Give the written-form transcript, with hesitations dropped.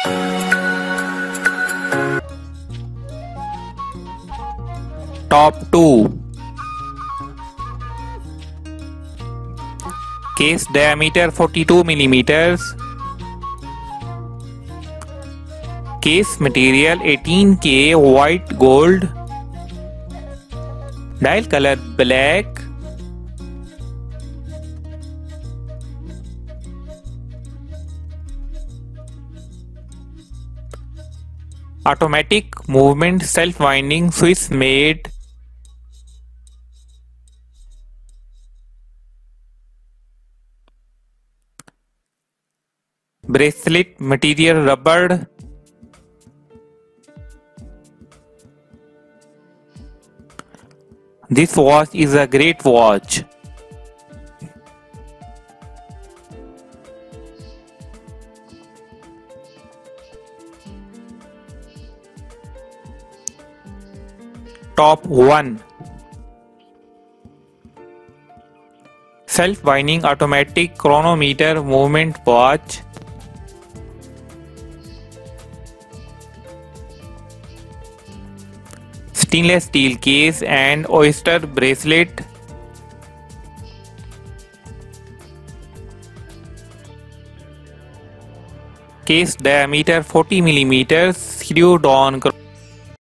Top 2. Case diameter 42 millimeters. Case material 18K white gold. Dial color black. Automatic movement self-winding Swiss made. Bracelet material rubber. This watch is a great watch. Top 1. Self-winding automatic chronometer movement watch. Stainless steel case and oyster bracelet. Case diameter 40 millimeters, screwed on